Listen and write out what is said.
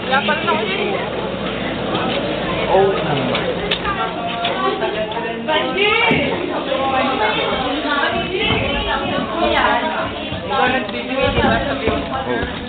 Wala pa rin ako yun. Oh, Ikaw nagbibigay, di ba? Sabi mo.